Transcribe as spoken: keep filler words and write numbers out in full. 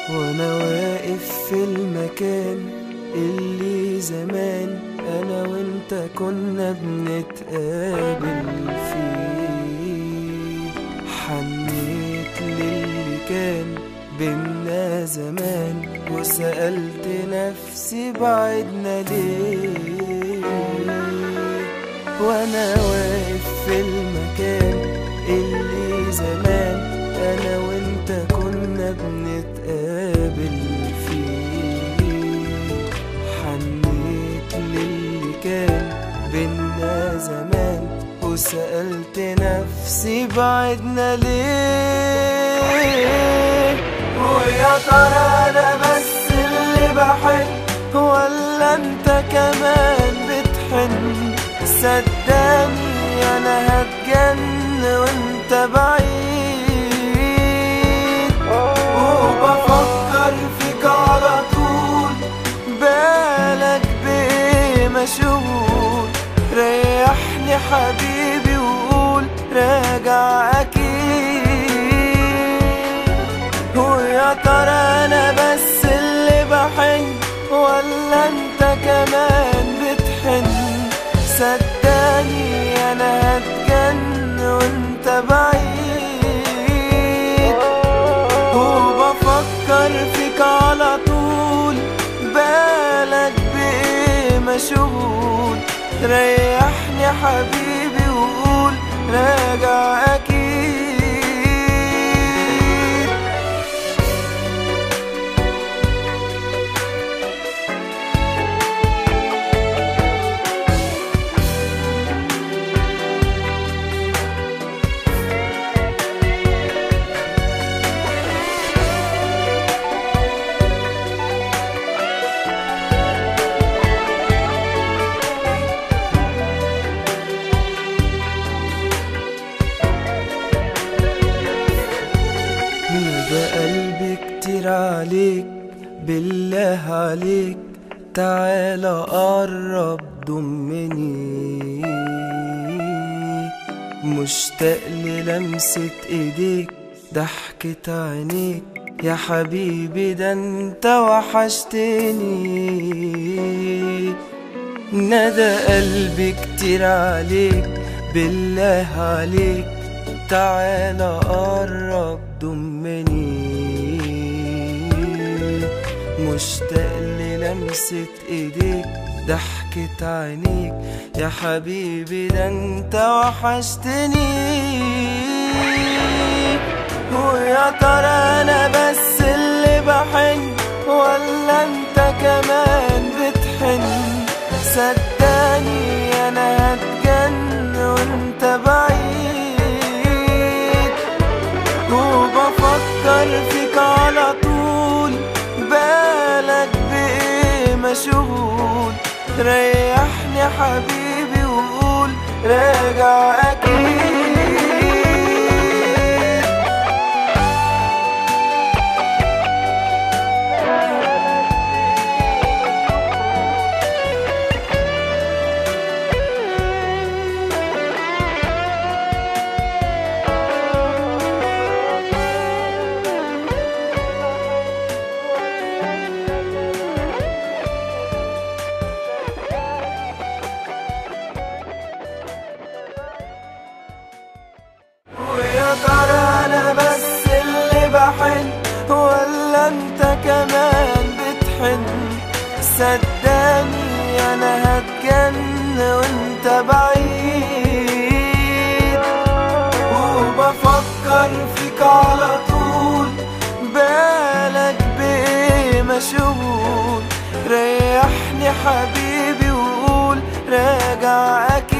وانا واقف في المكان اللي زمان انا وانت كنا بنتقابل فيه. حنيت للي كان بينا زمان وسألت نفسي بعدنا ليه. وانا واقف في المكان اللي زمان انا وانت كنا بنتقابل فيه. حنيت للي كان بينا زمان وسألت نفسي بعدنا ليه. ويا ترى انا بس اللي بحن ولا انت كمان بتحن؟ صدقني انا هتجن وانت بعيد، وبفكر فيك على طول بالك بايه مشغول. ريحني حبيبي وقول راجع اكيد. ويا ترى انا بس اللي بحن ولا انت كمان بتحن؟ صدقني انا هتجن وانت بعيد، وبفكر فيك على طول بالك بايه مشغول. ريحني حبيبي وقول راجع اكيد. ده قلبي كتير عليك بالله عليك تعالى قرب ضمني. مشتاق للمسة ايديك ضحكة عينيك يا حبيبي ده انت وحشتني. ندى قلبي كتير عليك بالله عليك تعالى قرب ضمني. مشتاق للمسة ايديك ضحكة عينيك يا حبيبي ده انت وحشتني. ويا ترى انا بس اللي بحن ولا انت كمان بتحن؟ صدقني انا هتجن وانت بعيد، وبفكر فيك على طول بالك بايه مشغول. ريحني حبيبي وقول راجع اكيد. ويا ترى انا بس اللي بحن ولا انت كمان بتحن؟ صدقني انا هتجن وانت بعيد، وبفكر فيك على طول بالك بايه مشغول. ريحني حبيبي وقول راجع اكيد.